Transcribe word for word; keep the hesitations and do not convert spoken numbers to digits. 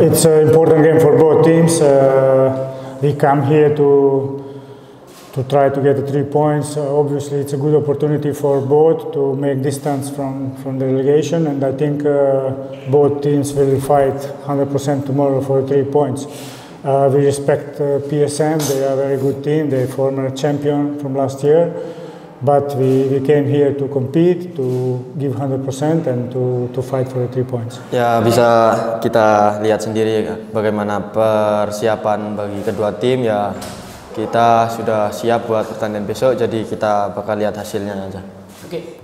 it's an important game for both teams. Uh, we come here to to try to get the three points. Uh, obviously, it's a good opportunity for both to make distance from, from the relegation, and I think uh, both teams will fight one hundred percent tomorrow for three points. Uh, we respect uh, P S M, they are a very good team, they are former champion from last year, but we, we came here to compete, to give one hundred percent and to, to fight for the three points. Ya, bisa kita lihat sendiri bagaimana persiapan bagi kedua tim. Ya, kita sudah siap buat pertandingan besok, jadi kita bakal lihat hasilnya aja. Oke.